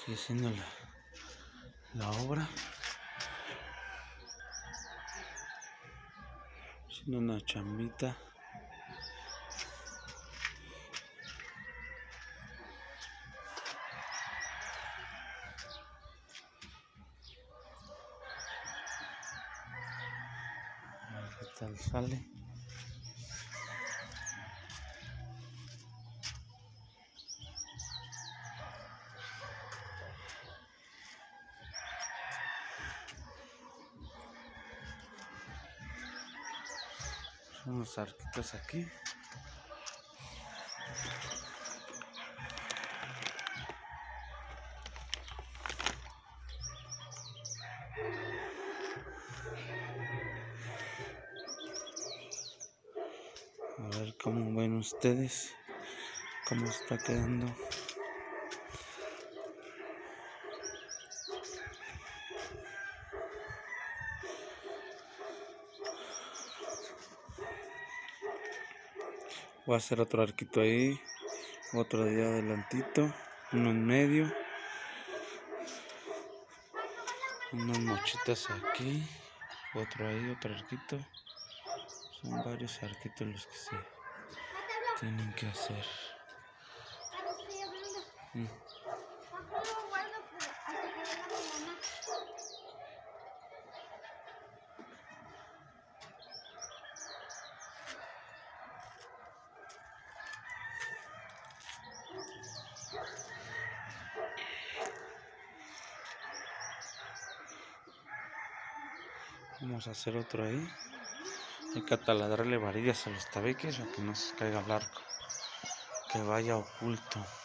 Sigue haciendo la obra. Haciendo una chambita. A ver qué tal sale. Son los arquitos aquí. A ver cómo ven ustedes, cómo está quedando. Voy a hacer otro arquito ahí, otro de adelantito, uno en medio, unas mochitas aquí, otro ahí, otro arquito. Son varios arquitos los que se tienen que hacer. Vamos a hacer otro ahí. Hay que taladrarle varillas a los tabiques para que no se caiga el arco, que vaya oculto.